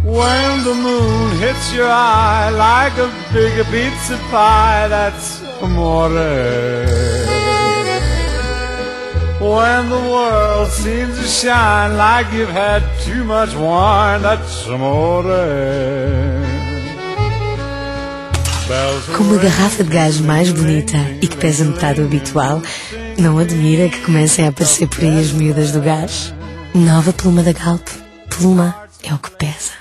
When the moon hits your eye like a big pizza pie, that's amore. When the world seems to shine like you've had too much wine, that's amore. Com uma garrafa de gás mais bonita e que pesa metade do habitual, não admira que comecem a aparecer por aí as miúdas do gás? Nova pluma da Galp. Pluma é o que pesa.